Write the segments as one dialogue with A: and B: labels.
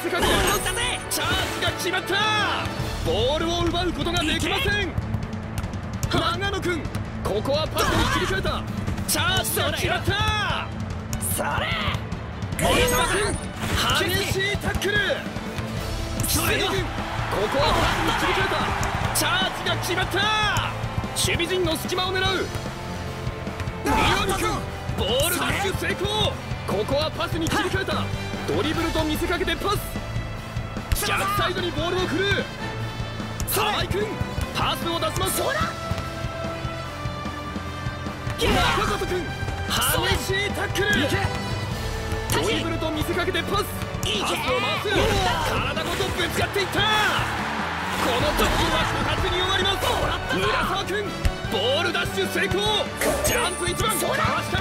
A: せかける。チャージが決まった。ボールを奪うことができません。長野君、ここはパスに切り替えた。チャージが決まった。
B: それ
A: 森沢君、激しいタックル。木杉君、ここはパスに切り替えた。チャージが決まった。守備陣の隙間を狙う。岩見君、ボールダッシュ成功。ここはパスに切り替えた。ドリブルと見せかけてパス。逆サイドにボールを振る。沢井君、パスを出します。中里君、激しいタックル。ドリブルと見せかけてパス。パスを回す。体ごとぶつかっていった。このタックルは不発に終わります。村沢君、ボールダッシュ成功。ジャンプ1番かわした。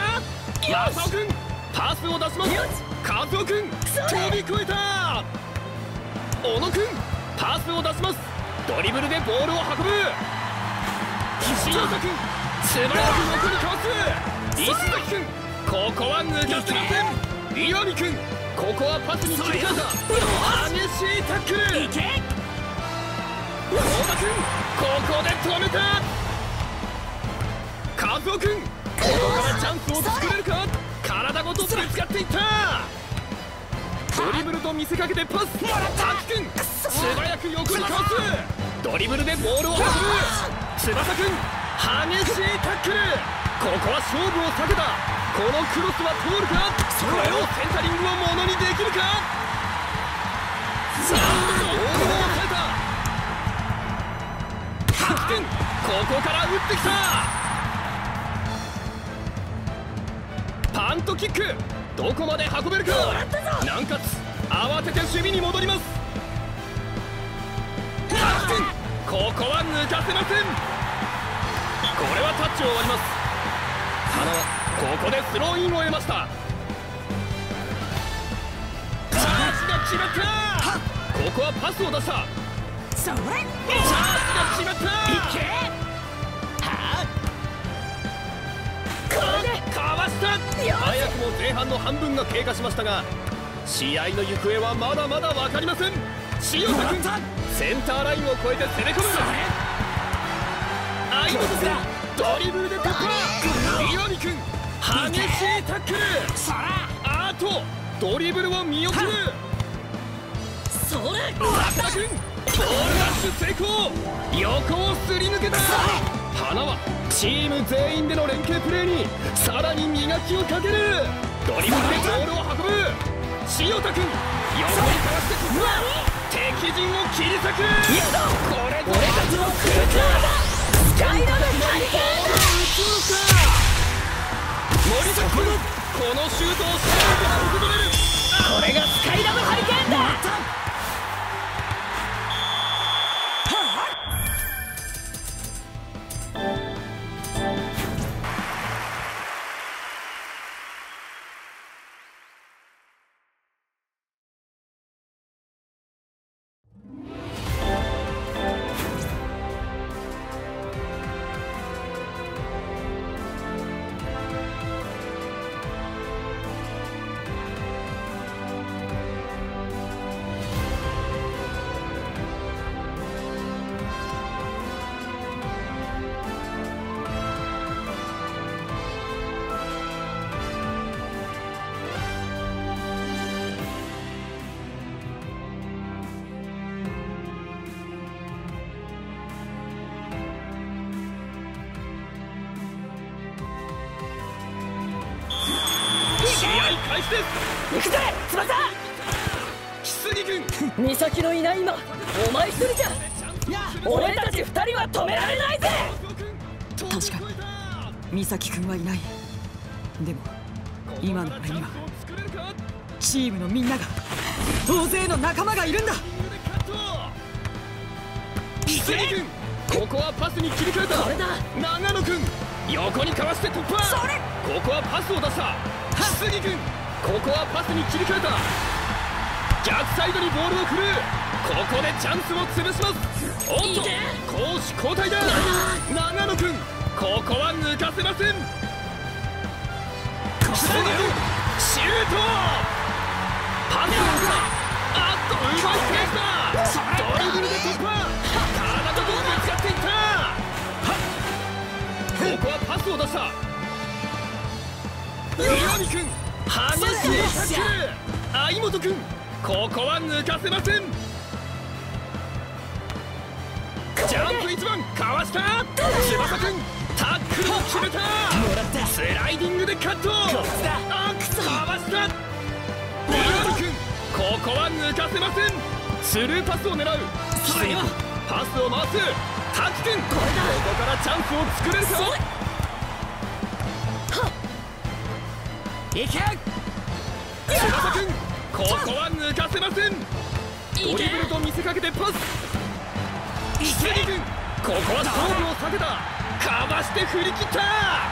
A: 正雄君、パスを出します。和夫君、飛び越えた。小野君、パスを出します。ドリブルでボールを運ぶ。岸岡君、素早く横にかわす。石崎君、ここは抜かせません。岩見君、ここはパスに切り替えた。激しいタックル。大田君、ここで止めた。和夫君、ここからチャンスを作れるか。体ごとぶつかっていった。ドリブルと見せかけてパス。滝君、素早く横にかわす。ドリブルでボールを運ぶ。翼君、激しいタックル。ここは勝負を避けた。このクロスは通るか。これをセンタリングをものにできるか。さあ、ボールを抑えた。滝君、ここから打ってきた。パントキック、どこまで運べるか。南葛、慌てて守備に戻ります。滝君、ここは抜かせません。これはタッチを割ります。花はここでスローインを得ました。チャージが決まった。ここはパスを出した。チャージが決まった。かわした。早くも前半の半分が経過しましたが、試合の行方はまだまだ分かりません。塩田君、センターラインを越えて攻め込む。相本君、ドリブルで突破。岩見君、激しいタックル。あとドリブルを見送る。松田君、ボールダッシュ成功。横をすり抜けた。花はチーム全員での連携プレーにさらに磨きをかける。ドリブルでボールを運ぶ。塩田君、横にかわして突破。敵陣を切り裂く。これぞ俺たちの空間だ。スカイラブハリケーン。森崎君、このシュートをしっかり受け止める。これがスカイラブハリケーンだ。開始です。行くぜ翼。木杉君、
B: 美咲のいない今お前一人じゃ俺たち二人は止められないぜ。
C: 確かに美咲君はいない。でも今の俺にはチームのみんなが、大勢の仲間がいるんだ。
A: 木杉君、ここはパスに切り替えた。長野君、横にかわして突破。ここはパスを出した。木杉君、ここはパスに切り替えた。逆サイドにボールを振る。ここでチャンスを潰します。おっと、攻守交代だ。長野君、ここは抜かせません。木杉君、シュート。パスを打った。あっと、 返したドリブルで突破体ごとぶつかっていったここはパスを出した岩見君激しいタックル相本君ここは抜かせませんジャンプ1番かわした翼君タックルを決めたスライディングでカットかわした岩見君ここは抜かせませんスルーパスを狙うそれはパスを回す滝君ここからチャンスを作れるかいけ翼君ここは抜かせませんドリブルと見せかけてパス杉君ここは勝負を避けたかわして振り切った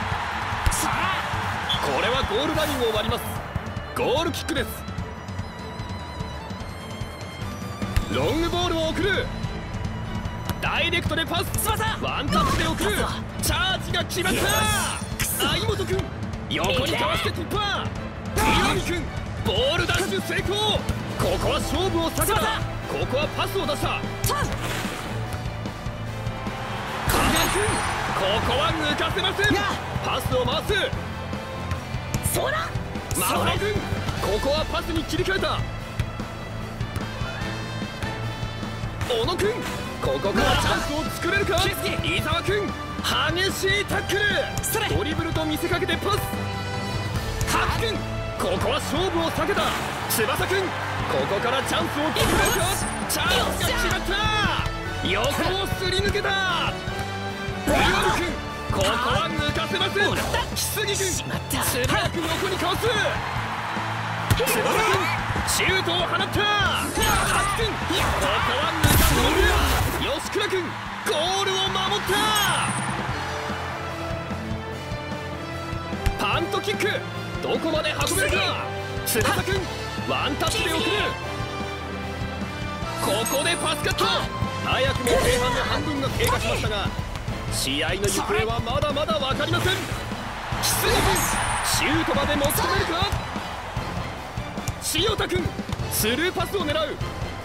A: これはゴールラインを割りますゴールキックですロングボールを送るダイレクトでパスワンタッチで送るチャージが決まった相本君横にかわして突破岩見君ボールダッシュ成功ここは勝負を避けたここはパスを出した加賀君ここは抜かせませんパスを回すそら真帆君ここはパスに切り替えた小野君ここからチャンスを作れるか伊沢君激しいタックルドリブルと見せかけてパス滝君ここは勝負を避けた翼君ここからチャンスを作れるかチャンスが決まった横をすり抜けた岩見君ここは抜かせません木杉君素早く横にかわす翼君シュートを放った滝君ここは抜かせません吉倉君ゴールを守ったパントキックどこまで運べるか翼君ワンタッチで送るここでパスカット早くも前半の半分が経過しましたが試合の行方はまだまだ分かりません木杉君シュートまで持ち込めるか塩田君スルーパスを狙う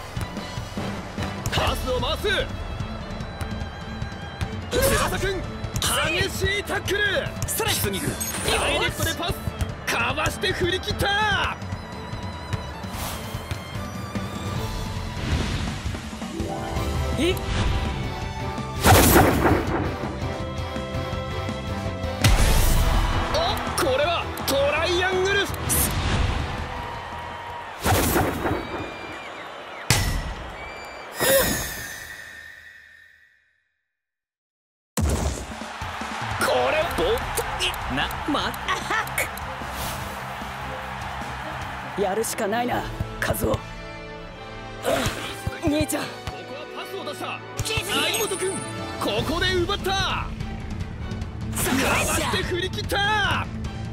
A: パスを回す翼君激しいタックル木杉君ダイレクトでパスかわして振り切ったおこれはトライアングルこれ
B: やるしかないな和夫兄ちゃん
A: ここはパスを出した相本君ここで奪ったかわして振り切った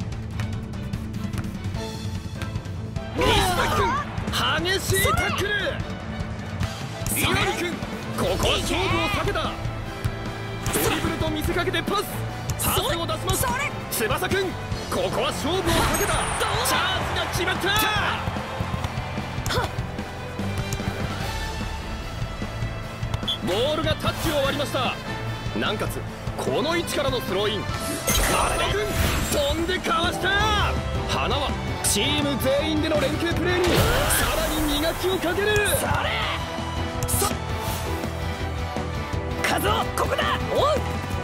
A: 西崎君激しいタックル岩見君ここは勝負を避けたドリブルと見せかけてパスを出します翼君ここは勝負をかけたチャージが決まったボールがタッチを割りましたなおかつこの位置からのスローイン体君飛んでかわした花はチーム全員での連携プレーにさらに磨きをかける
B: 和夫ここだおう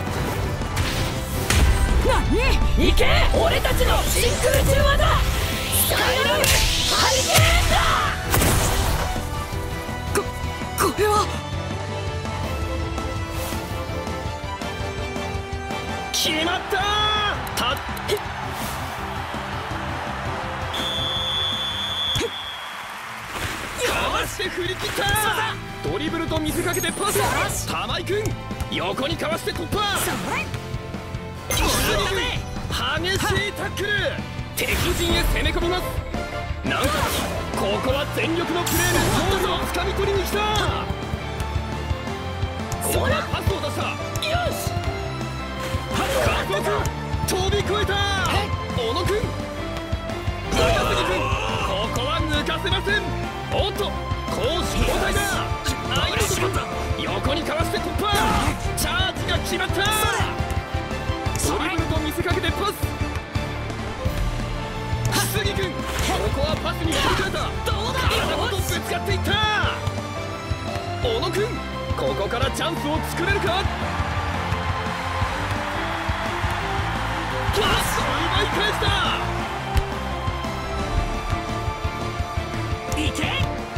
B: 何行け俺たちのシンクル中技スカイラブハリケーンだ
C: これは
A: 決まったかわして振り切ったドリブルと見せかけてパス玉井君横にかわして突破激しいタックル敵陣へ攻め込みますなんとここは全力のプレーでゴールをつかみ取りに来たここはパスを出したよし加藤君飛び越えた小野君中杉君ここは抜かせませんおっとこ交代だ。相手横にかわして突破。チャージが決まった。ドリブルと見せかけてパス。杉君、ここはパスに切り替えた。体ごとぶつかっていった。小野君、ここからチャンスを作れるか。パスを奪い返した。いけ。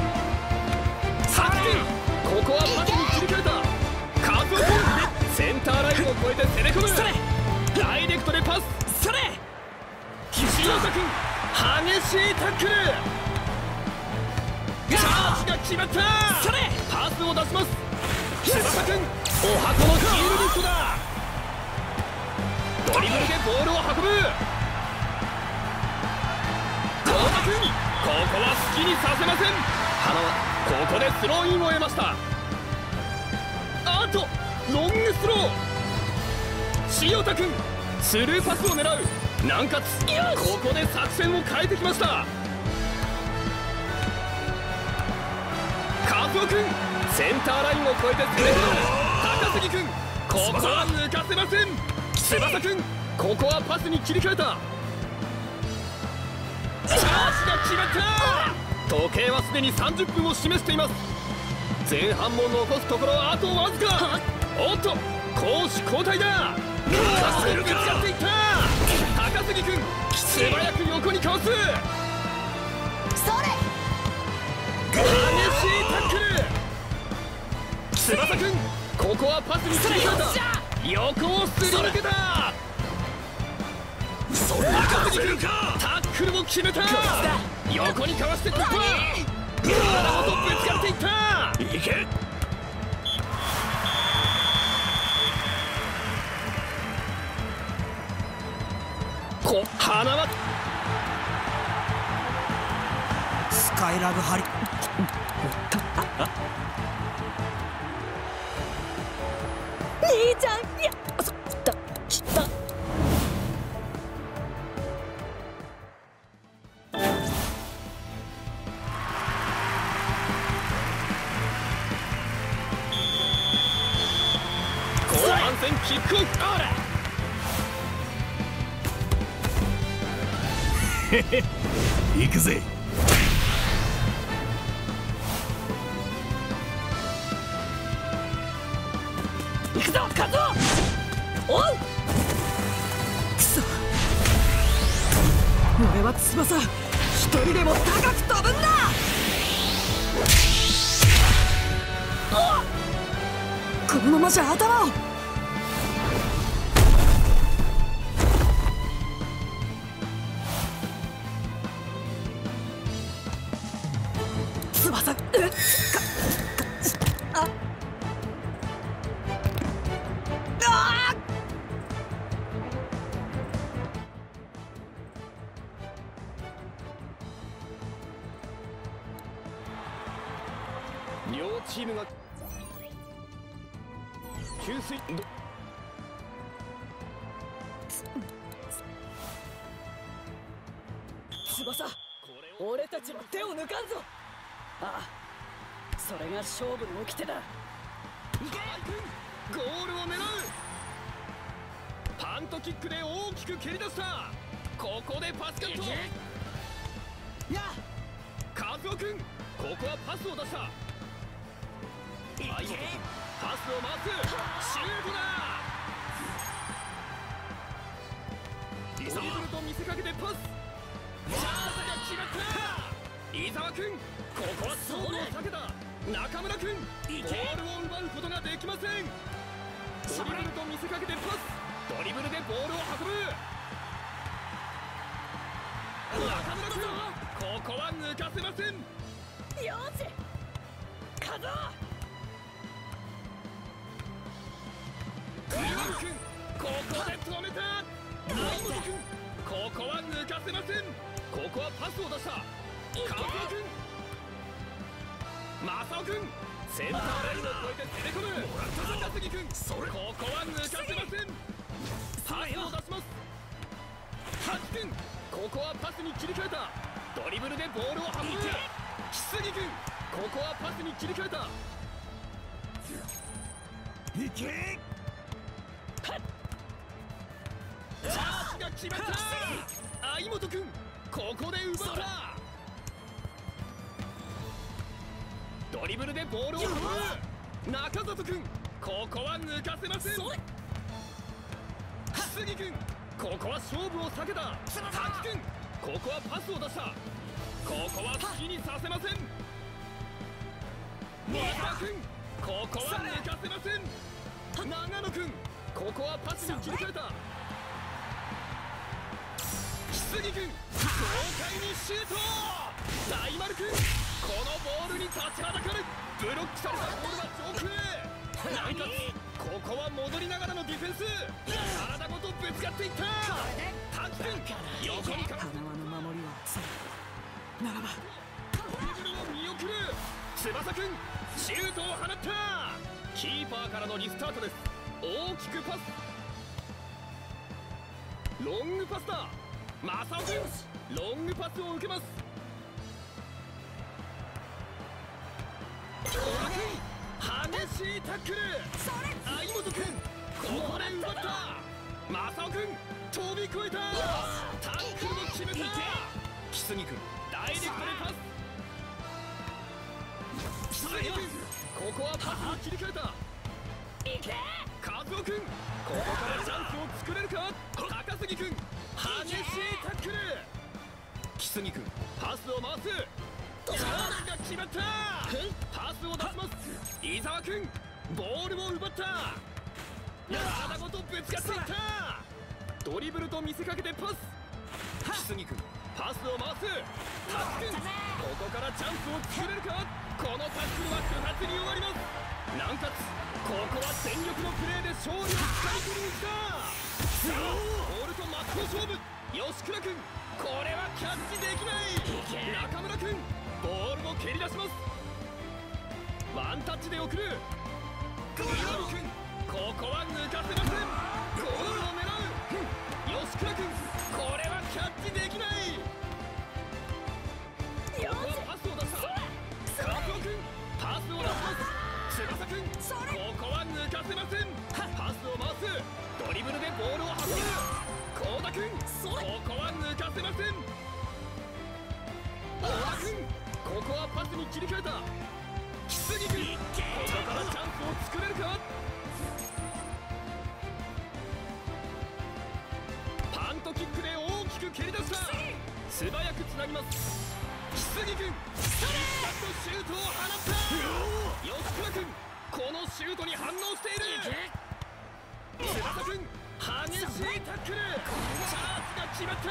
A: ここはパスに切り替えた。カズオ君、センターラインを越えて攻め込む。ダイレクトでパス。それ。塩田君、激しいタックル。チャージが決まった。それ。パスを出します。翼君、お箱のヒールリフトだ。ドリブルでボールを運ぶ。幸田君、ここは好きにさせません。花はここでスローインを得ました。あとロングスロー。塩田君、スルーパスを狙う。南葛、ここで作戦を変えてきました。カズオ君、センターラインを越えて攻め込む。高杉君、ここは抜かせません。翼君、ここはパスに切り替えた。チャージが決まった。時計はすでに30分を示しています。前半も残すところあとわずか。おっと、攻守交代だ。パスでぶつかっていった。高杉君、素早く横にかわす。それ。激しいタックル。翼君、ここはパスに切り替えた。横をすり抜けた。高杉君、タックルも決めた。横にかわして突破。体ごとぶつかっていった。いけ。花は
C: スカイラブハリ。
B: 兄ちゃん、いや、そだした
A: 後半戦キックオフ。
D: 行くぜ。
B: 行くぞ、カズオ。おう。
C: くそ、俺は翼一人でも高く飛ぶんだ。このままじゃ頭を。翼、
A: 両チームが給水。
B: 翼、俺たちの手を抜かんぞ。ああ、それが勝負の掟だ。
A: ゴールを狙う。パントキックで大きく蹴り出した。ここでパスカット。カズオ君、ここはパスを出した。相手パスを回す。シュートだ。ドリブルと見せかけてパス。チャンスが決まった。伊沢君、ここは勝負を避けた。中村君、ボールを奪うことができません。ドリブルと見せかけてパス。ドリブルでボールを運ぶ。中村君、ここは抜かせません。
B: よし、カズオ。
A: 岩野君、ここで止めた。青本君、ここは抜かせません。ここはパスを出した。カズオ君、正雄君、センターラインを越えて攻め込む。高杉君、ここは抜かせません。パスを出します。ハチ君、ここはパスに切り替えた。ドリブルでボールを運ぶ。木杉君、 ここはパスに切り替えた。
D: いけ
A: チャージが決まった。相本君ここで奪った。ドリブルでボールを運ぶ。中里君ここは抜かせません。木杉君ここは勝負を避けた。滝君ここはパスを出した。ここは好きにさせません。三田君ここは抜かせません。長野君ここはパスに切り替えた。木杉君豪快にシュート。大丸君このボールに立ちはだかる。ブロックされたボールは上空へ。なんかここは戻りながらのディフェンス。体ごとぶつかっていった。滝君横にか
C: 花輪の守りはさならば
A: ドリブルを見送る。翼君シュートを放った。キーパーからのリスタートです。大きくパス。ロングパスだ。正雄君ロングパスを受けます。小田君激しいタックル。相本君ここで奪った。正雄君飛び越えた。タックルも決めた。木杉君ダイレクトでパス。木杉君ここはパスを切り替えた。和夫君ここからチャンスを作れるか。高杉君激しいタックル。木杉君パスを回す。チャージが決まった。パスを出します。伊沢君ボールを奪った。体ごとぶつかっていった。ドリブルと見せかけてパス。木杉君パスを回す。滝君ここからチャンスを作れるか。このタックルは不発に終わります。南葛ここは全力のプレーで勝利をつかみ取りに来た。さあボールと真っ向勝負。吉倉君これはキャッチできない。中村君ボールを蹴り出します。ワンタッチで送る。岩見君ここは抜かせません。ゴールを狙う。吉倉君これはキャッチできない。ここはパスを出した。加藤君パスを出します。翼君ここは抜かせません。パスを回す。ドリブルでボールを運ぶ。幸田君ここは抜かせません。小田君ここはパスに切り替えた。木杉君ここからチャンスを作れるか。パントキックで大きく蹴り出した。素早くつなぎます。木杉君必殺のシュートを放った。吉倉君このシュートに反応している。翼君激しいタックル。チャージが決まった。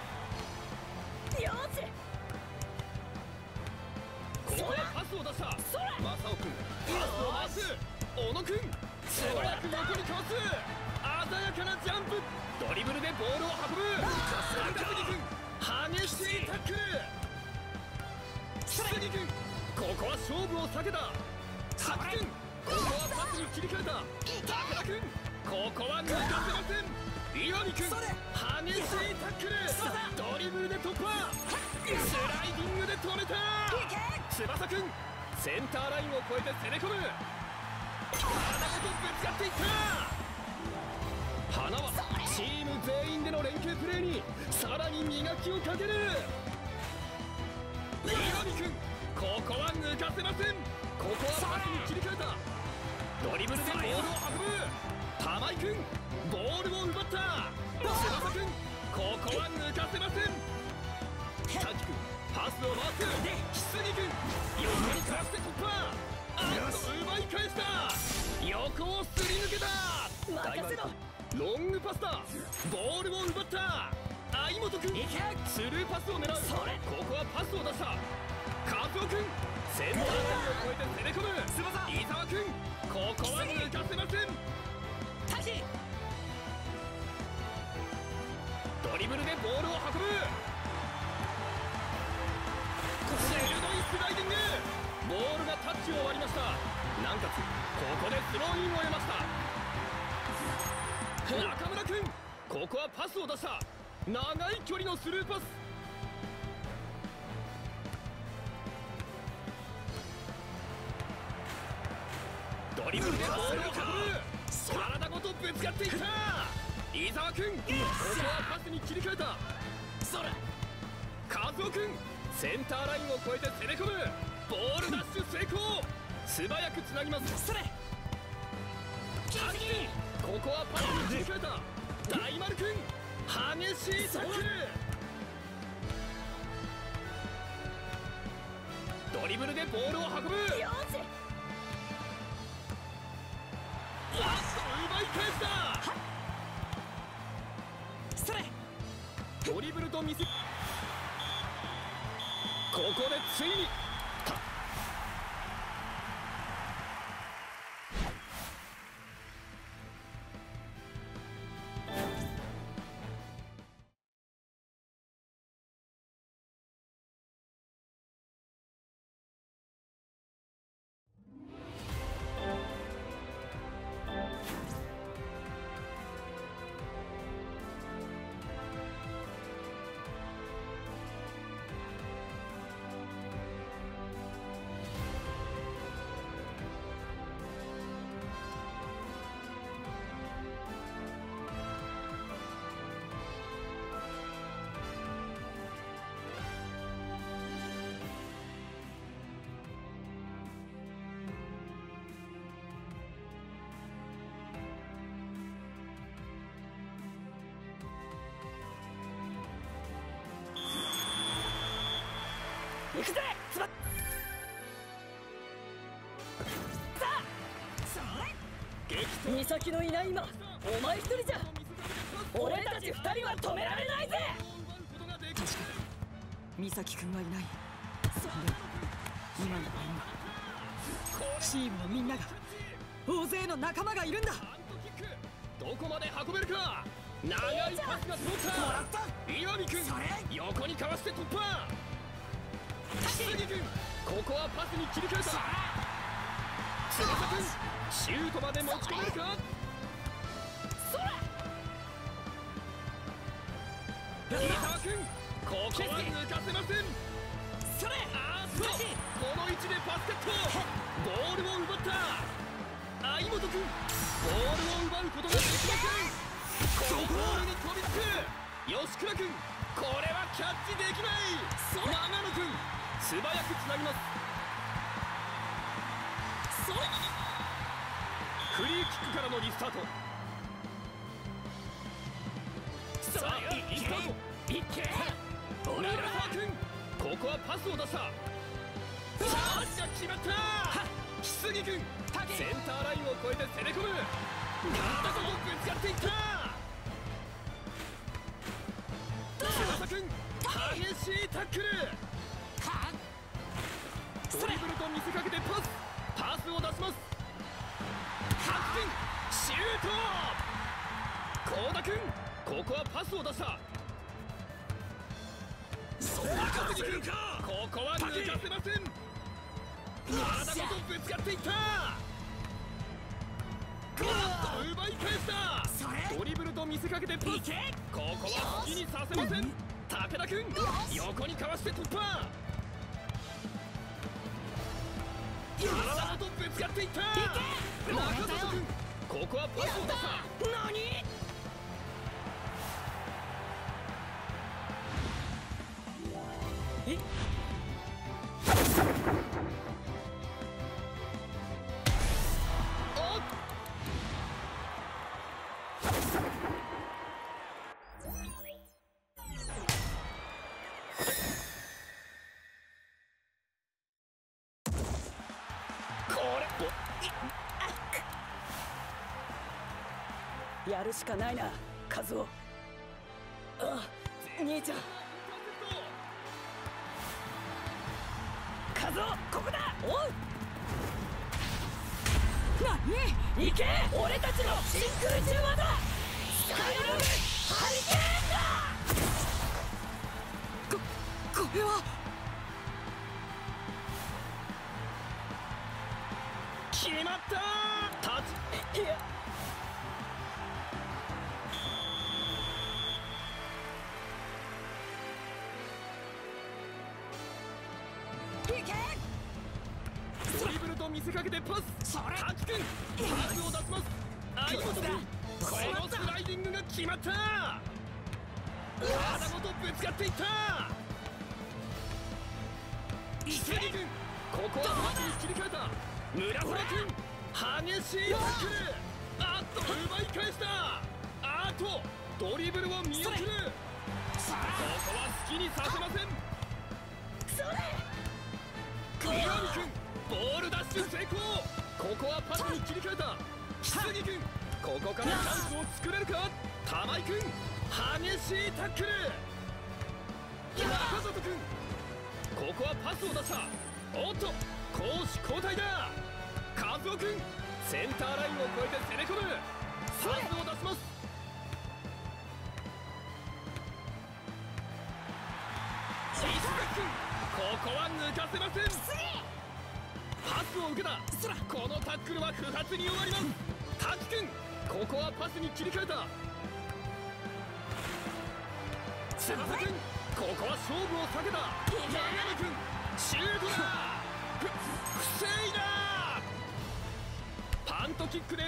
A: ここはパスを出した。正雄君パスを回す。小野君素早く横にかわす。鮮やかなジャンプ。ドリブルでボールを運ぶ。高杉君激しいタックル。木杉君ここは勝負を避けた。滝君ここはパスに切り替えた。武田君ここは抜かせません。岩見君激しいタックル。ドリブルで突破。スライディングで止めた。翼君センターラインを越えて攻め込む。体ごとぶつかっていった。花はチーム全員での連携プレーにさらに磨きをかける。岩見君ここは抜かせません。ここはパスに切り替えた。ドリブルでボールを運ぶ。玉井君ボールを奪った。翼君ここは抜かせません。滝君パスを回す。木杉君横にかわして突破。奪い返した。横をすり抜けた。大丸君ロングパスだ。ボールを奪った。相本君スルーパスを狙う。ここはパスを出した。和夫君センターラインを越えて攻め込む。伊沢君ここは抜かせません。ドリブルでボールを運ぶ。鋭いスライディング。ボールがタッチを割りました。南葛ここでスローインを得ました。中村君ここはパスを出した。長い距離のスルーパス。 ドリブルでボールを運ぶ。体ごとぶつかっていった。伊沢君、ここはパスに切り替えた。
B: それ
A: 和夫君、センターラインを越えて攻め込む。ボールダッシュ成功。素早くつなぎます。
B: それ
A: タッチ、ここはパスに切り替えた。大丸君、激しいタックル。ドリブルでボールを運ぶ。
B: よし
A: 奪い返した。
B: それ
A: ドリブルと見せ、ここでついに
B: 行くぜつばっさあ美咲のいない今お前一人じゃ俺たち二人は止められないぜ。
C: 確かに美咲君はいない。でも今の俺にはチームのみんなが、大勢の仲間がいるんだ。
A: どこまで運べるか。長いパスが通った。岩見君、横にかわして突破。杉君、ここはパスに切り替えた。翼君、シュートまで持ち込めるか。
B: それ
A: 伊沢君、ここは抜かせません。
B: それ
A: あーっと、この位置でバスケット。ボールを奪った。相本君、ボールを奪うことができません。このボールに飛びつく。吉倉君、これはキャッチできない。長野君、素早くつなぎます。
B: それ
A: フリーキックからのリスタート。さあ、リスタート。いけ。長澤君、ここはパスを出した。チャージが決まった。木杉君、センターラインを越えて攻め込む。体ごとぶつかっていった。翼君、激しいタックル。ドリブルと見せかけてパスを出します。白君、シュート。幸田君、ここはパスを出した。赤杉君、ここは抜かせません。体ごとぶつかっていった。奪い返した。ドリブルと見せかけてパス。ここは好きにさせません。武田君、横にかわして突破。体ごとぶつかっていった。中里君、ここはパスを出した。何？
B: え？
A: おっ！
B: やるしかないな、和夫。あ、兄ちゃん。和夫、ここだ。おう。
C: 何？
B: 行け、俺たちの真空中技スカイルームハリケーンだ。
C: これは
A: 決まった。タッチ。
B: いや、
A: ドリブルと見せかけてパス。タキ君パスを出します。相本君このスライディングが決まった。体ごとぶつかっていった。杉君ここはパスに切り替えた。村原君激しいタックル。あっと奪い返した。あとドリブルを見送る。ここは好きにさせません。岩見君ボールダッシュ成功。ここはパスに切り替えた。杉君ここからチャンスを作れるか。玉井君激しいタックル。中里君ここはパスを出した。おっと攻守交代だ。和夫君センターラインを越えて攻め込む。パスを出します。石崎君ここは抜かせません。パスを受けた。このタックルは不発に終わります。滝君ここはパスに切り替えた。翼君ここは勝負を避けた。長野君シュートだ。防いだ。パントキックで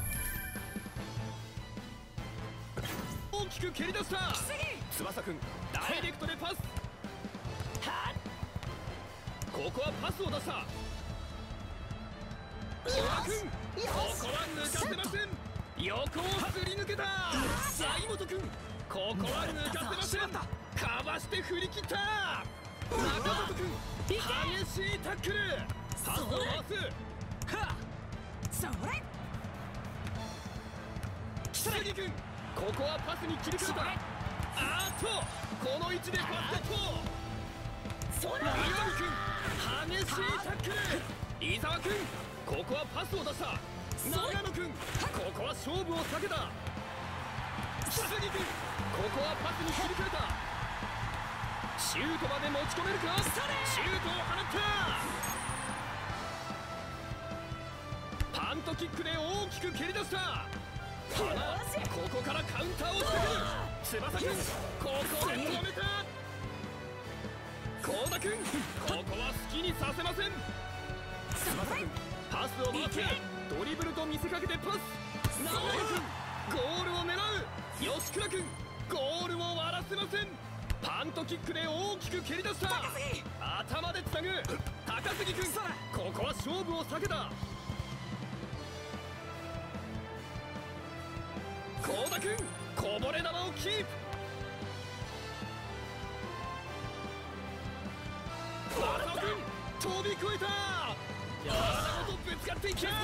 A: 大きく蹴り出した。翼君ダイレクトでパス。ここはパスを出した。小田君ここは抜かせません。横をすり抜けた。相本君ここは抜かせません。かわして振り切った。中里君激しいタックル。パスを回す。杉君ここはパスに切り替えた。あっとこの位置でパスセット。岩見君激しいタックル。伊沢君ここはパスを出した。長野君ここは勝負を避けた。杉君ここはパスに切り替えた。シュートまで持ち込めるか。シュートを放った。パントキックで大きく蹴り出した。ただここからカウンターを仕掛ける。翼君ここで止めた。幸田君ここは好きにさせません。翼君パスを回ってドリブルと見せかけてパス。直江君ゴールを狙う。吉倉君ゴールを割らせません。パントキックで大きく蹴り出した。頭でつなぐ高杉君ここは勝負を避けた。幸田君こぼれ球をキープ。浅尾君飛び越えた。体ごとぶつかっていった。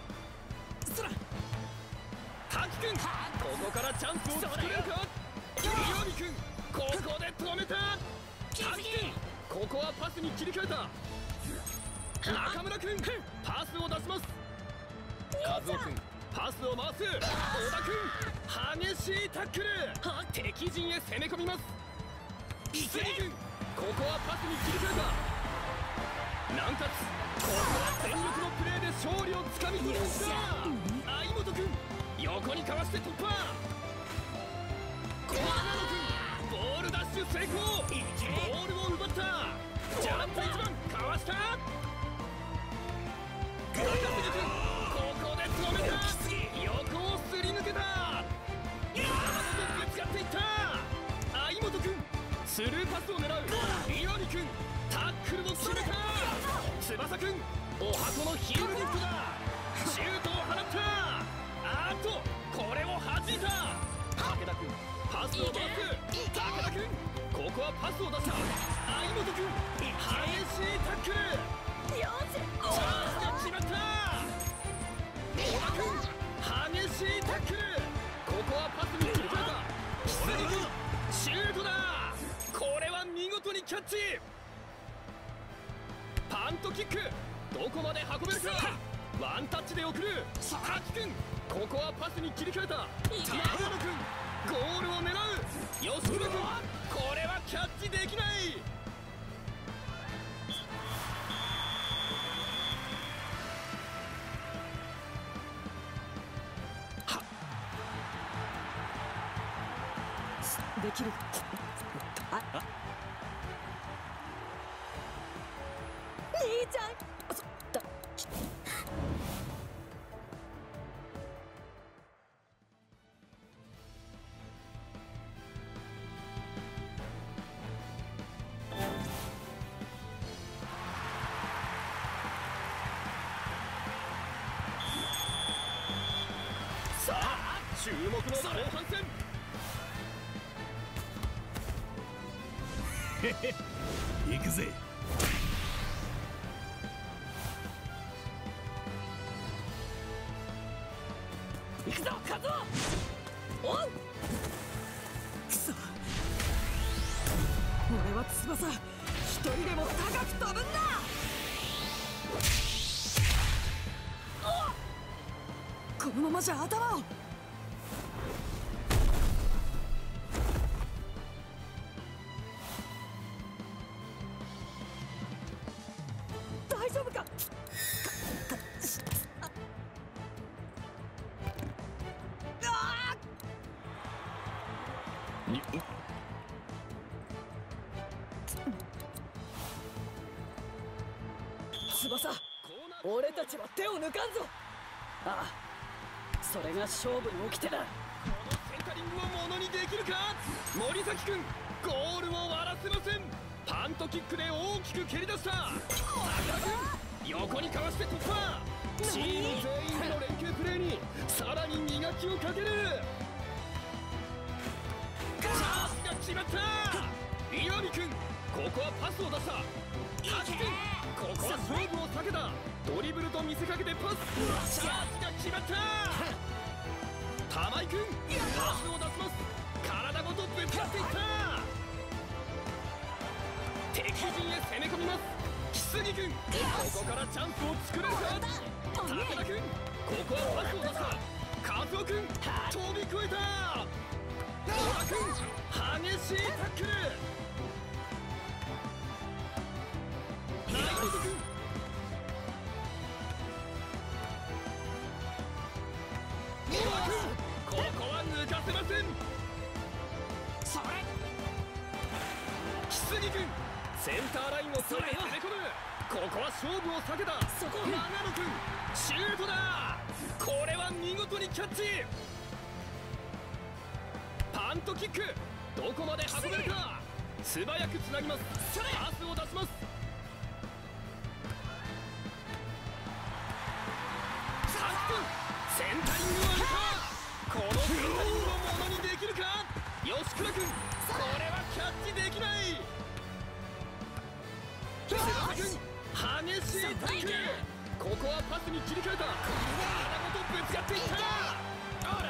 A: 滝君ここからチャンスを作れるか。岩見君ここで止めた。滝君ここはパスに切り替えた。中村君パスを出します。和夫君パスを回す。小田君激しいタックル。敵陣へ攻め込みます。杉君ここはパスに切り替えた。南葛ここは全力のプレーで勝利をつかみ取りました。相本君横にかわして突破。長野君ボールダッシュ成功。ボールを奪った。ジャンプ1番かわした。高杉君ここで止めた。横をすり抜けた。体ごとぶつかっていった。相本君スルーパスを狙う。岩見君タックルを決めた。翼君お箱のヒールリフトだ。シュートを放った。あっとこれを弾いた。武田君パスを回す。武田君ここはパスを出した。相本君激しいタックル。チャンスで決まった。小田君激しいタックル。ここはパスに切り替えた。杉君シュートだ。これは見事にキャッチ。パントキックどこまで運べるか。ワンタッチで送る。滝君ここはパスに切り替えた。長野君ゴールを狙う。吉村君これはキャッチできない。
C: できる。
B: 兄ちゃん
A: 注目の後半戦。
D: 行くぜ。
B: 行くぞカズオ。おう。
C: くそ、俺は翼一人でも高く飛ぶんだ。このままじゃ頭を。大丈夫か。翼、俺たちは手を抜かんぞ。ああ、それが勝負に起きてだ。
A: このセンタリングをものにできるか。森崎君、ゴールを割らせません。パントキックで大きく蹴り出した。高君、横にかわして突破。チーム全員での連携プレーにさらに磨きをかける。チャンスが決まった。岩見君、ここはパスを出した。滝君、ここは勝負を避けた。ドリブルと見せかけてパス。チャンスが決まった。玉井君、パスを出します。体ごとぶつかっていった。敵陣へ攻め込みます。木杉君、ここからチャンスを作れるか。武田君、ここはパスを出した。和夫君、飛び越えた。小田君、激しいタックル。内本君、小田君、ここは抜かせません。それ木杉君、センターラインを越えて攻め込む。ここは勝負を避けた。長野君、シュートだ。これは見事にキャッチ。パントキック、どこまで運べるか。素早くつなぎます。パスを出します。センタリングはあるか。このセンタリングをものにできるか。吉倉君、これはキャッチできない。翼君、激しいタックル。ここはパスに切り替えた。体ごとぶつかっていった。ほら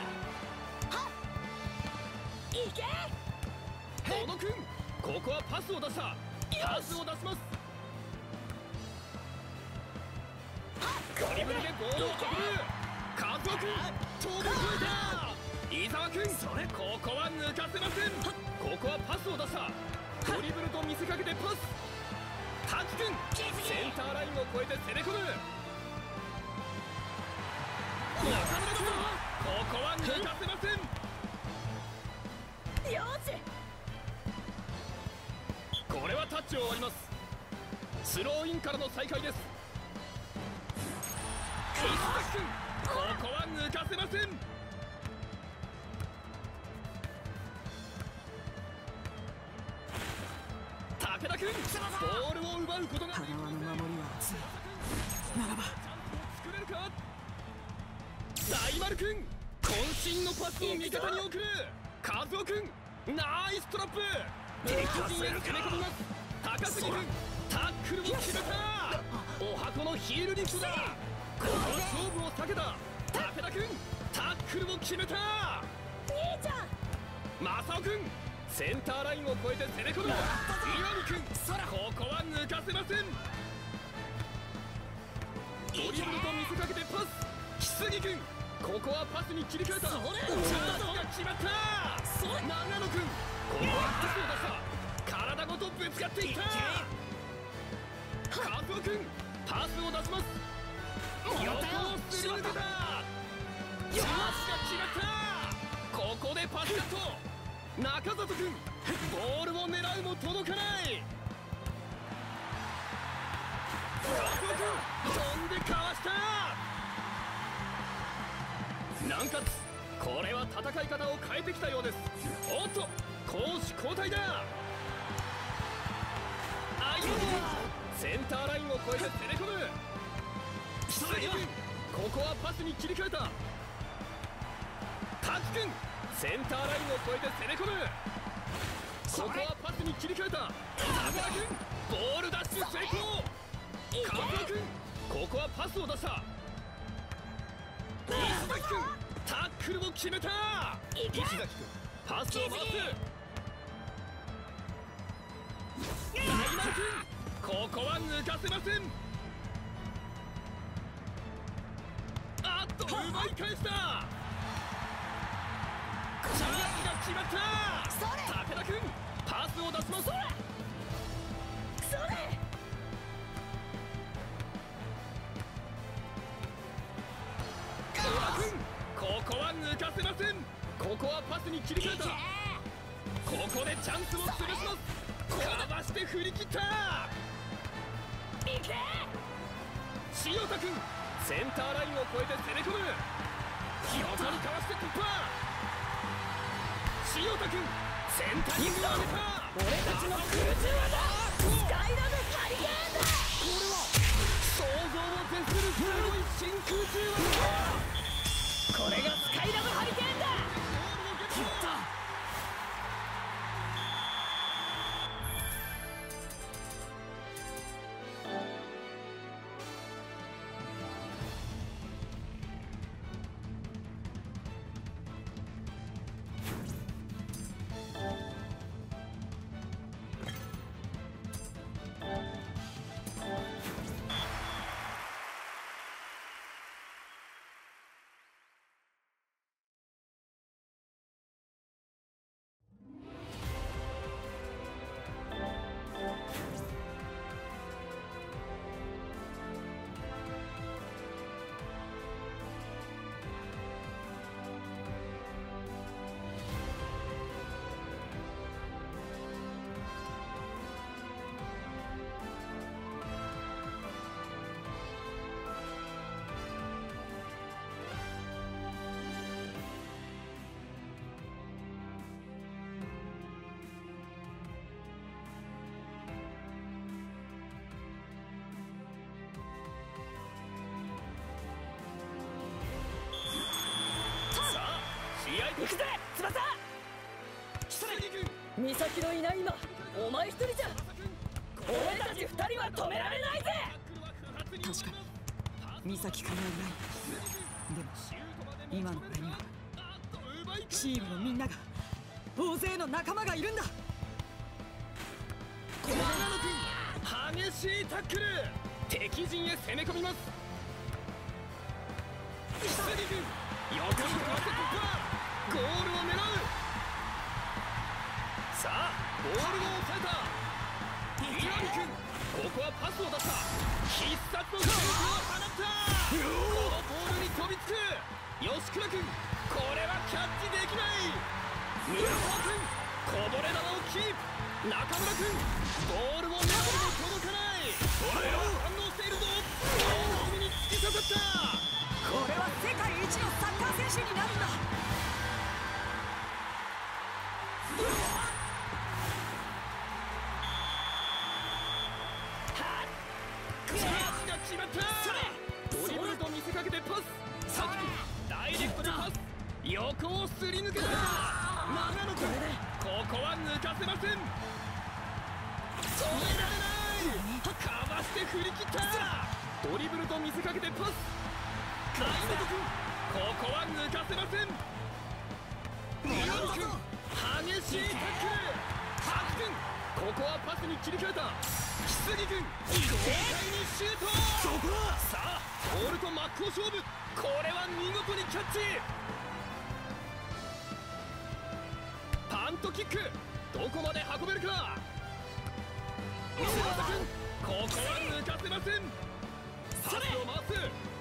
B: 行け。
A: 小野君、ここはパスを出した。パスを出します。ドリブルでボールを運ぶ。和夫君、飛び越えた。伊沢君、ここは抜かせません。ここはパスを出した。ドリブルと見せかけてパス。滝君、センターラインを越えて攻め込む。中村君、ここは抜かせません。
B: よし。
A: これはタッチを割ります。スローインからの再開です。石崎君、ここは抜かせません。武田君、ボールを奪うことができ
C: 花輪の守りは厚い。ならば
A: チャンスを作れるか。大丸君、渾身のパスを味方に送る。和夫君、ナイストラップ。敵陣へ攻め込みます。高杉君、タックルを決めた。お箱のヒールリフトだ。ここは勝負を避けた。武田君、タックルを決めた。
B: 兄ちゃん、
A: 正雄君、センターラインを越えて攻め込む。岩見君、ここは抜かせません。ドリブルと見せかけてパス。木杉君、ここはパスに切り替えた。チャンスが決まった。長野君、ここはパスを出した。体ごとぶつかっていった。和夫君、パスを出します。横をすり抜けた。チャンスが決まった。ここでパスカット。中里君、ボールを狙うも届かない。和夫君、飛んでかわした。南葛、これは戦い方を変えてきたようです。おっと、攻守交代だ。相手センターラインを越えて攻め込む。木杉君、ここはパスに切り替えた。 滝君センターラインを越えて攻め込む。ここはパスに切り替えた。武田君ボールダッシュ成功。川村君ここはパスを出した。石崎君タックルを決めた。石崎君パスを回す。大丸君ここは抜かせません。あっと奪い返した。チャンスが決まった。武田君パスを出します。小田君ここは抜かせません。ここはパスに切り替えた。ここでチャンスを潰します。かわして振り切った。塩田君センターラインを越えて攻め込む。横にかわして突破。塩田君センタリングを上げた。
B: 俺たちの空中技スカイラブハリケーンだ。
A: これは想像を絶するすごい真空中技。
B: これがスカイラブハリケーンだ。
A: 決まった。
B: 行くぜ翼。美咲のいない今お前一人じゃ俺たち二人は止められないぜ。
C: 確かに美咲君はいない。でも今の俺にはチームのみんなが大勢の仲間がいるんだ。
A: 長野君激しいタックル。敵陣へ攻め込みます。石崎君横にかわして突破。ゴールを狙う。さあボールを抑えた。岩見君ここはパスを出した。必殺のシュートを放った。このボールに飛びつく吉倉君これはキャッチできない。村沢君こぼれ球をキープ。中村君ボールをネットに届かない。これを反応しているぞ。ゴールに突き刺さった。
C: これは世界一のサッカー選手になるんだ。
A: 決まった。ドリブルと見せかけてパス。さっきダイレクトでパス。横をすり抜けた。長野君ここは抜かせません。止められない。かわして振り切った。ドリブルと見せかけてパス。大本君ここは抜かせません。宮野君激しいタックル。ハク君ここはパスに切り替えた。木杉君豪快にシュート。そこだ。さあボールと真っ向勝負。これは見事にキャッチ。パントキックどこまで運べるか。翼君ここは抜かせません。パスを回す。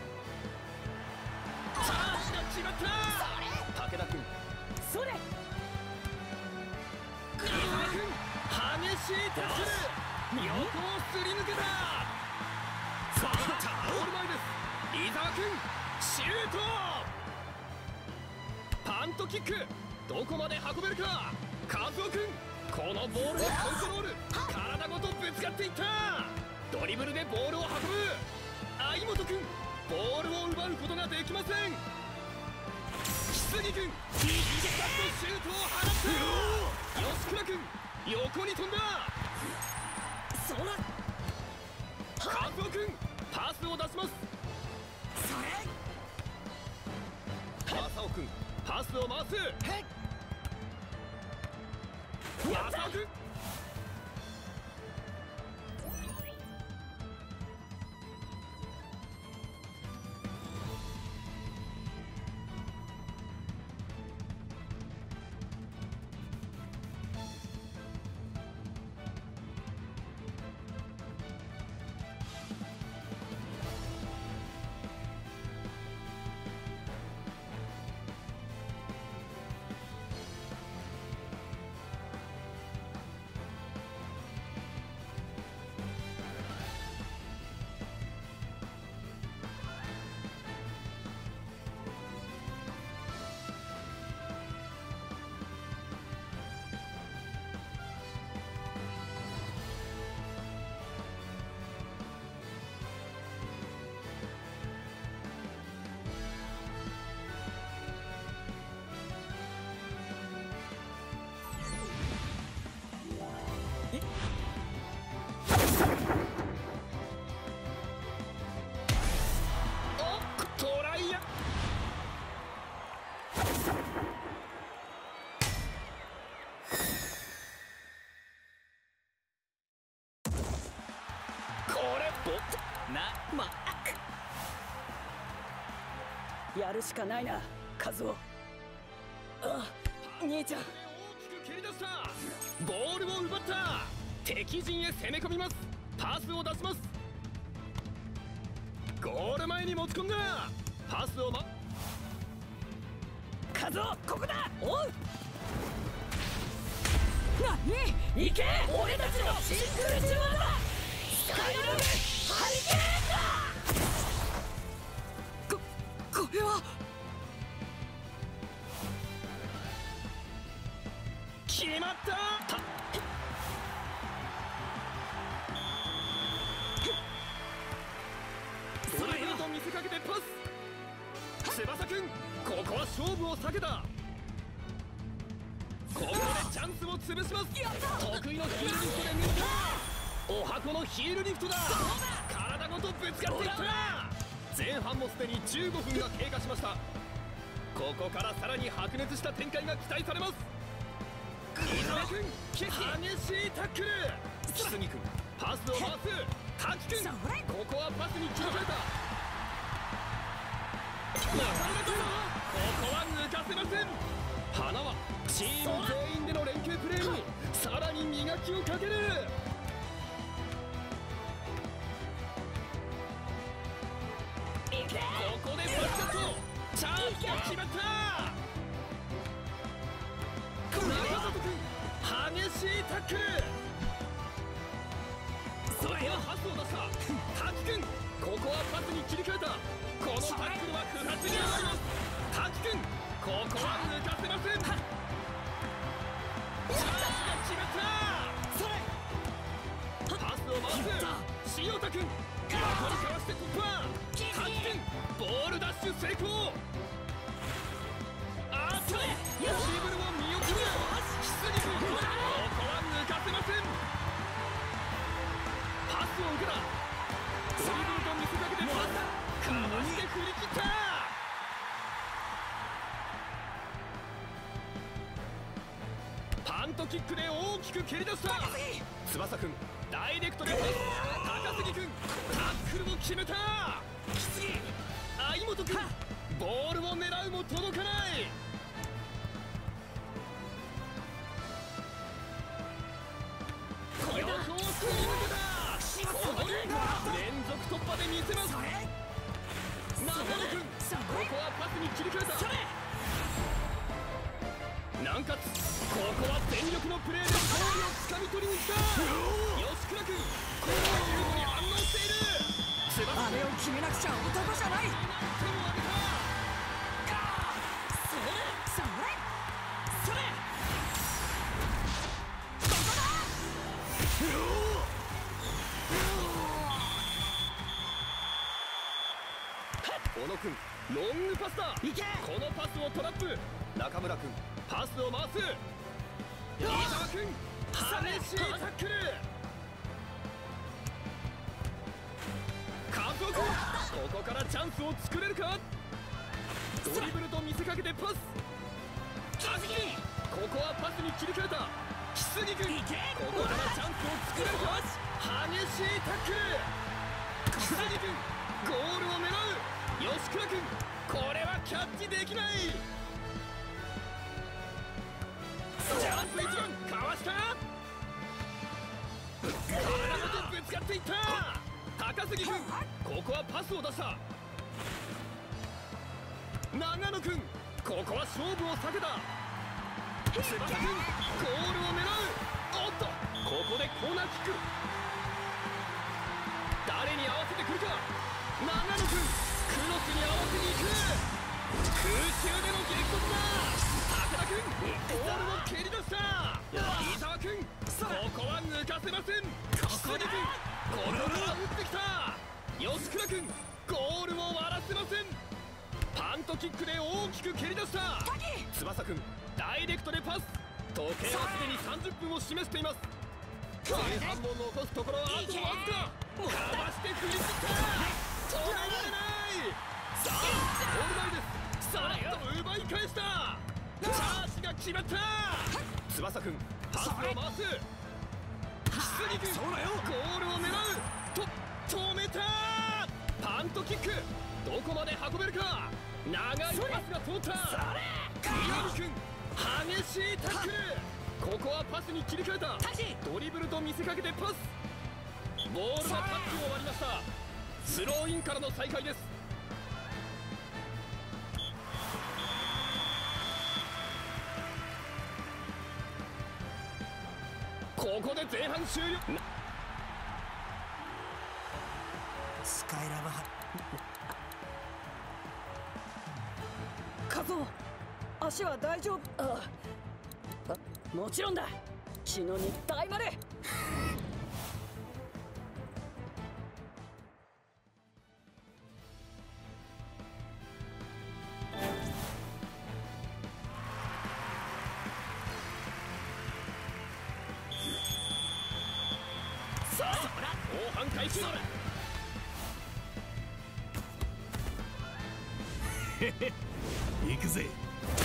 A: チャージが決まった。武田君
B: それ。
A: 伊沢君激しいタックル。横をすり抜けた。さあゴール前です。伊沢君シュート。パントキックどこまで運べるか。和夫君このボールをコントロール。体ごとぶつかっていった。ドリブルでボールを運ぶ。相本君ボールを奪うことができません。木木君シュートを放った吉倉君横に飛んだ
B: そら
A: 和夫君パスを出します
B: それ
A: 正雄君パスを回す正雄君トライやこれボットなま
B: やるしかないな和夫。あ兄ちゃん
A: 大きく蹴り出したボールを奪った敵陣へ攻め込みますパスを出しますゴール前に持ち込んだパスを
B: 和夫ここだおう何行け俺たちのシングル中技スカイラブハリケーンだ
C: これは
A: 決まったドリブルと見せかけてパス翼くんここは勝負を避けたここでチャンスを潰します得意のヒールリフトで抜いたお箱のヒールリフトだ体ごとぶつかっていった前半もすでに15分が経過しましたここからさらに白熱した展開が期待されます伊沢君激しいタックル木杉君パスを回す滝君ここはパスに切り替えたここは抜かせません花はチーム全員での連携プレーにさらに磨きをかけるここでバックセットチャンスが決まった中里君激しいタックルそれはパスを出した滝君ここはパスに切り替えたこのタックルは不発に上がります滝君ここは抜かせませんチャンスが決まったパスを回す塩田君横にかわして突破滝君ボールダッシュ成功あっとドリブルを見送る木杉君ここは抜かせませんパスを受けたドリブルと見せかけてパスかわして振り切ったパントキックで大きく蹴り出した翼くんダイレクトでパス高杉くんタックルを決めた木杉相本くんボールを狙うも届かないこれだ振り抜けた連続突破で見せます長野くんここはパスに切り替えた南葛ここは全力のプレーで勝利をつかみ取りに来た吉倉君このユーゴに反応している
C: あれを決めなくちゃ男じゃない
A: 手を挙げた
C: それ
A: 小野君ロングパスだ。
C: 行け。
A: このパスをトラップ。中村君パスを回す。飯沢君激しいタックル。加速。ここからチャンスを作れるか。ドリブルと見せかけてパス。木杉、ここはパスに切り替えた。木杉君、ここからチャンスを作れるか。激しいタックル。木杉君ゴールを狙う。吉倉君、これはキャッチできない。チャンス一番かわした。体ごとぶつかっていった。高杉君、ここはパスを出した。長野君、ここは勝負を避けた。翼君、ゴールを狙う。おっと、ここでコーナーキック。誰に合わせてくるか。長野君、クロスに合わせに行く。空中での激突だ。武田君、ゴールを蹴り出した。飯沢君、ここは抜かせません。木杉君、ここから打ってきた。吉倉君、ゴールを割らせません。パントキックで大きく蹴り出した。翼君、ダイレクトでパス。時計はすでに30分を示しています。前半も残すところはあとわずか。かわして振り切った。止められない。さあゴール前です。さらっと奪い返した。チャージが決まった。翼君、パスを回す。木杉君、ゴールを狙う。止めた。パントキック、どこまで運べるか。長いパスが通った。宮城君、激しいタックル。ここはパスに切り替えた。ドリブルと見せかけてパス。ボールのタッチを割りました。スローインからの再開です。ここで前半終了。
E: スカイラブハ
C: カズオ、足は大丈夫。
B: もちろんだ。血の肉体まで。
A: さあ後半開始。
D: 行くぜ。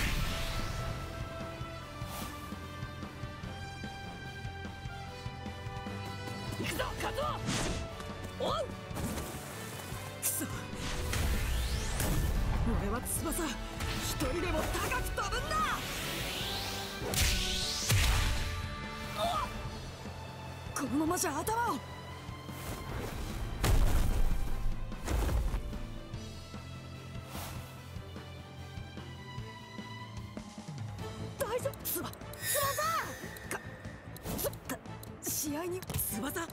B: 行くぞカズオ。おう。
C: くそ、俺は翼一人でも高く飛ぶんだ。このままじゃ頭を。大丈夫。翼試合に翼。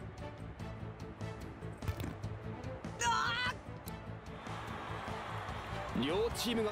A: 両チームが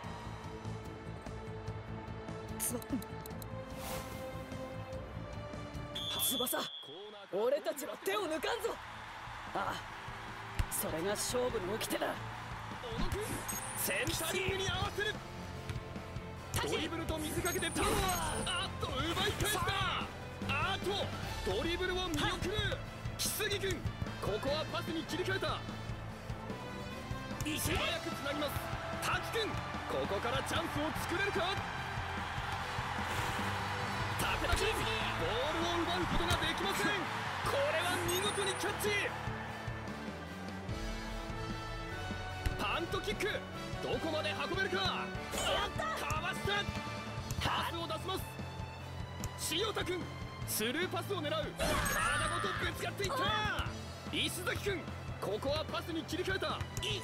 B: 翼、俺たちは手を抜かんぞ。ああ、それが勝負の掟だ。
A: 小野君、センタリングに合わせる。ドリブルと見せかけてパス。あっと奪い返した。あとドリブルを見送る。木杉君、ここはパスに切り替えた。素早くつなぎます。滝君、ここからチャンスを作れるか。武田君、ボールを奪うことができません。これは見事にキャッチ。パントキック、どこまで運べるか。かわした。パスを出します。塩田君、スルーパスを狙う。体ごとぶつかっていった。石崎君、ここはパスに切り替えた。滝君、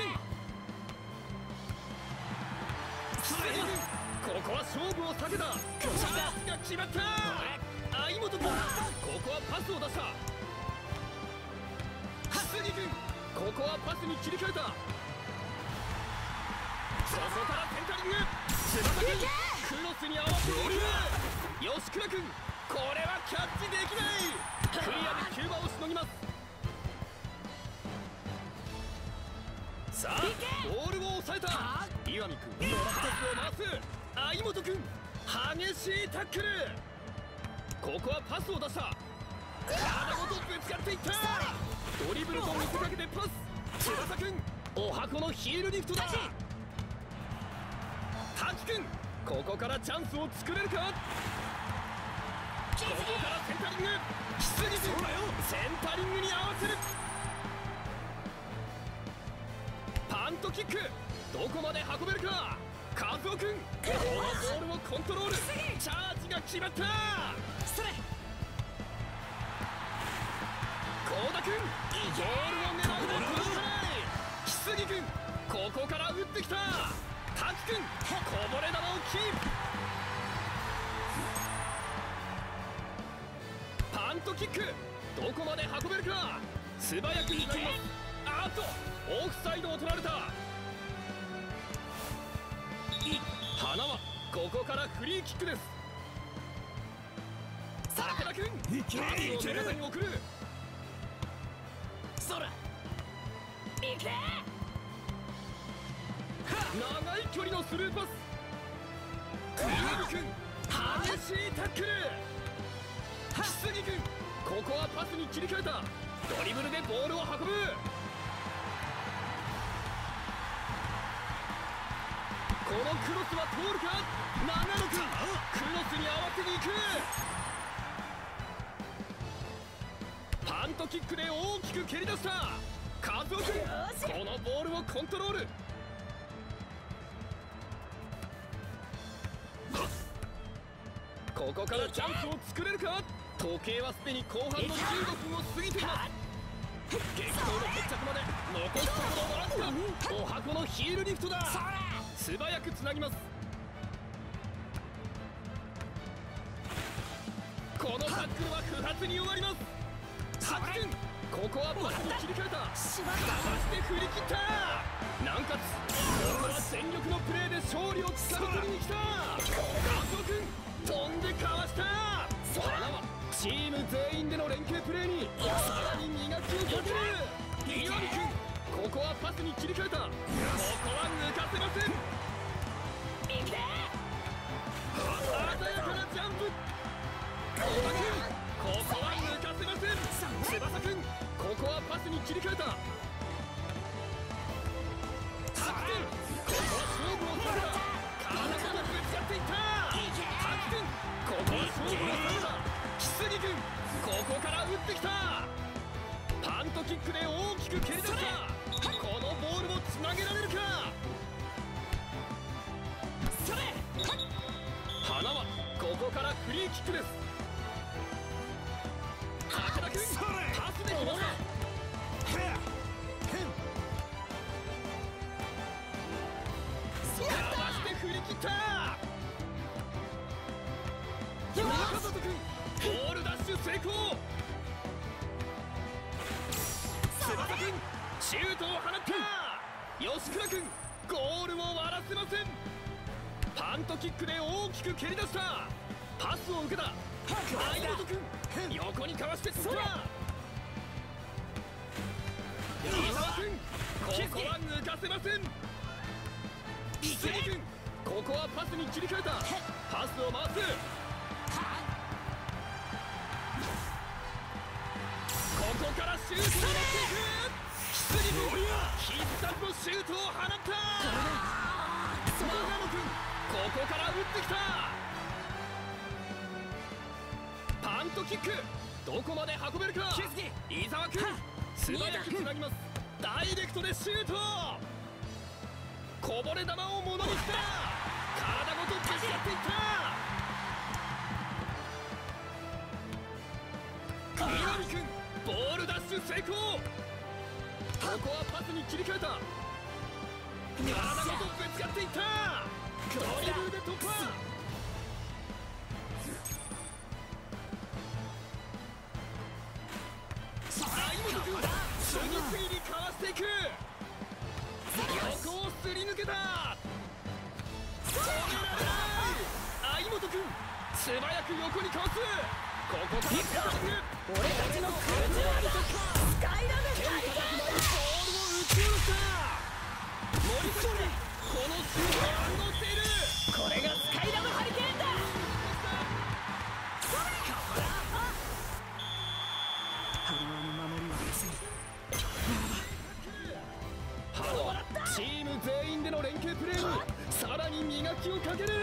A: 木杉君、ここは勝負を避けた。チャンスが決まった。相本君、ここはパスを出した。木杉君、ここはパスに切り替えた。そこからセンタリング。翼君、クロスに合わせていく。吉倉君、これはキャッチできない。クリアでキューバをしのぎます。さあボールを抑えた。岩見君パスを回す。相本君激しいタックル。ここはパスを出した。体ごとぶつかっていった。ドリブルと見せかけてパス。翼君お箱のヒールリフトだ。滝君ここからチャンスを作れるか。ここからセンタリング。木杉君センタリングに合わせる。パントキックどこまで運べるか。和夫君このボールをコントロール。チャージが決まった。幸田君ゴールを狙うでゴール。木杉君ここから打ってきた。滝君こぼれ球をキープ。パントキックどこまで運べるか。素早くになります。あっとオフサイドを取られた。花はここからフリーキックです。武田君パスを味方に送る。そらいけ。長い距離のスルーパス。クリーム君激しいタックル。木杉君ここはパスに切り替えた。ドリブルでボールを運ぶ。このクロスは通るか。長野君クロスに合わせに行く。パントキックで大きく蹴り出した。和夫君このボールをコントロール。ここからチャンスを作れるか。時計はすでに後半の15分を過ぎています。激闘の決着まで残すところわずか。お箱のヒールリフトだ。素早くつなぎます。このタックルは不発に終わります。滝君ここはパスに切り替えた。かわして振り切った。南葛ここは全力のプレーで勝利をつかみ取りに来た。和夫君飛んでかわした。花はチーム全員での連携プレーにさらに磨きをかける。岩見君ここはパスに切り替えた。ここは抜かせません。鮮やかなジャンプ。小田君ここは抜かせません。翼君ここはパスに切り替えた。滝君ここは勝負をさせた。体ごとぶつかっていった。滝君ここは勝負をさせた。木杉君ここから打ってきた。パントキックで大きく蹴り出した。このボールをつなげられるか。花はここからフリーキックです。武田君パスできました。かわして振り切った。中里君ボールダッシュ成功。翼君シュートを放った。吉倉君ゴールを割らせません。パントキックで大きく蹴り出した。パスを受けた。相本君横にかわして突っ込んだ。伊沢君ここは抜かせません。木杉君ここはパスに切り替えた。パスを回す。ここからシュートに持っていく。木杉君必殺のシュートを放った。長野君ここから打ってきた。パントキックどこまで運べるか。伊沢君素早くつなぎます。ダイレクトでシュート。こぼれ球をものにした。体ごとぶつかっていった。岩見君ボールダッシュ成功。ここはパスに切り替えた。体ごとぶつかっていった。ドリブルで突破。相本君次々にかわしていく。横をすり抜けた。止められない。相本君素早く横にかわす。ここからセンタリング。
B: 俺たちの空中技スカイラブ
A: 天高く舞うボールを打ち下ろした。 森崎君、このシュートを反応している。
B: これがスカイラブハリケーンだ。
C: 埴輪の守りは薄い。
A: チーム全員での連携プレーにさらに磨きをかける。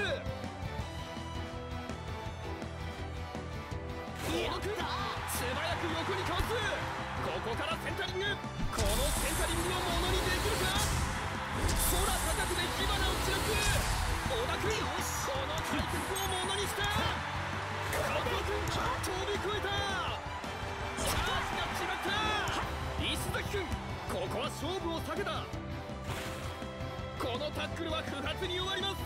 A: 小野君、素早く横にかわす。ここからセンタリング。このセンタリングをものにできるか。空高くで火花を散らす。小田君、この体格をものにした。加藤君、飛び越えた。チャージが決まった。石崎君、ここは勝負を避けた。このタックルは不発に終わります。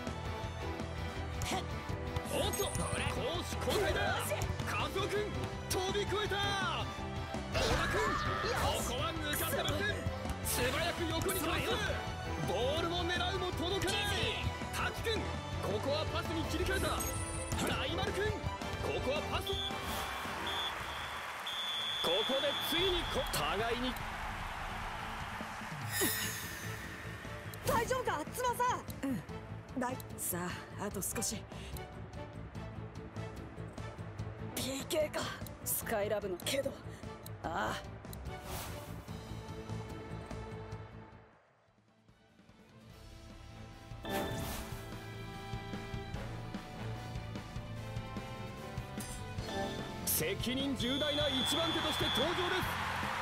A: おっと、攻守交代だ。カズオ君、飛び越えた。小田君、ここは抜かせません。素早く横にかわす。ボールを狙うも届かない。滝君、ここはパスに切り替えた。大丸君、ここはパス。ここでついに互いに
C: 大丈夫か翼。さあ、あと少し。 PK か。スカイラブのけど、ああ。
A: 責任重大な一番手として登場です。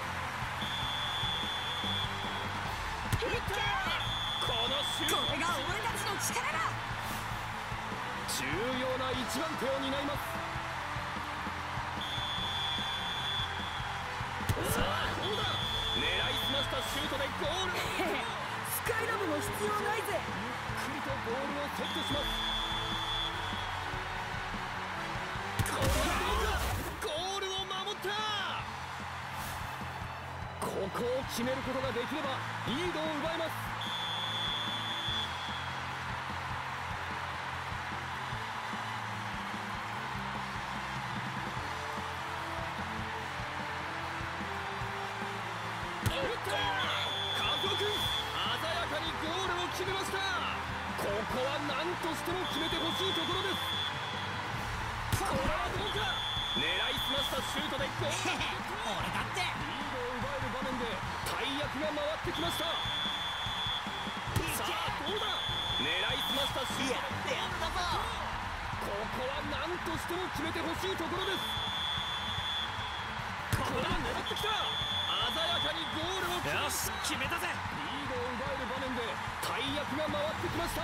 A: このシュート、
C: これが俺たちの力だ。
A: 重要な一番手を担います。さあどうだ。狙いすましたシュートでゴール。
C: スカイラブも必要ないぜ。
A: ゆっくりとボールをセットします。これはどうか。ゴールを守った。ここを決めることができればリードを奪えます。決めました。ここは何としても決めてほしいところです。これはどうか。狙いすましたシュートでゴール。
E: 俺だって
A: リードを奪える場面で大役が回ってきました。さあどうだ。狙いすましたシュートで
E: やったぞ。
A: ここは何としても決めてほしいところです。これは狙ってきた。鮮やかにゴールを決めた。よし決めたぜ。リードを奪える場面で大役が回ってきました。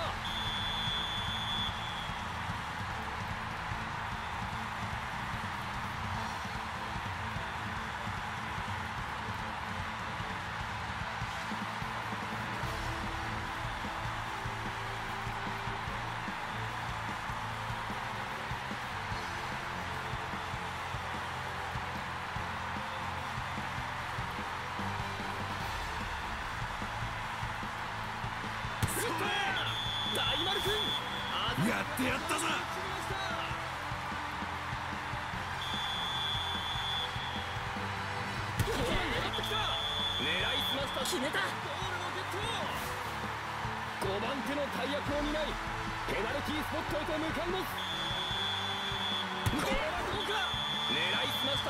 A: 大丸君、
D: やってやったぞ。狙いすました。
C: 決めた。
A: ゴールをゲット。5番手の大役を担いペナルティースポットへと向かいます。これはどうか。狙いすま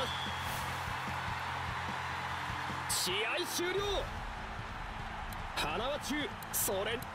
A: した。試合終了。花輪中、それ